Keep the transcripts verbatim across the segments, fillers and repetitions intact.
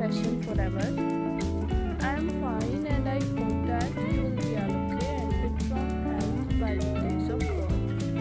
Fashion Forever. I am fine and I hope that you will be all okay and fit from health by the grace of God.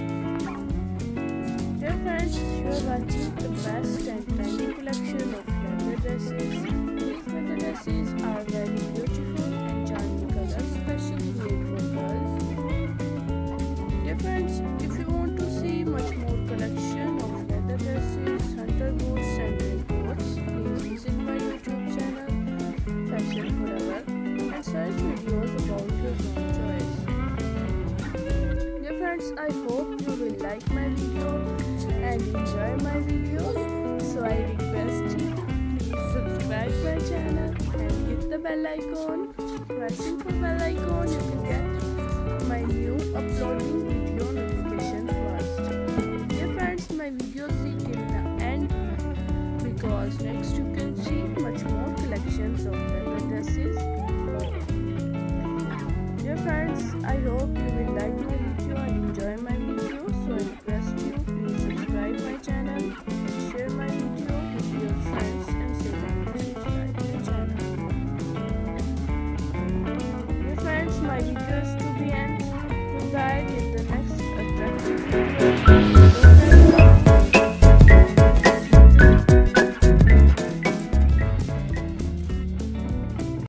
Dear friends, you are watching the best and trendy collection of leather dresses. These leather dresses are very beautiful and charming colors, especially made for girls. Dear friends, if you want to see much more collection of leather dresses, hunter boots and raincoats, please visit my YouTube channel Fashion Forever and search videos about your own choice. Dear friends, I hope you will like my video and enjoy my videos. So I request you please subscribe my channel and hit the bell icon. Pressing the bell icon, you can get my new uploading video notifications first. Dear friends, my videos see till the end because next you can see much more collections of leather dresses. Dear friends, I hope you will like my video and enjoy my video. So I request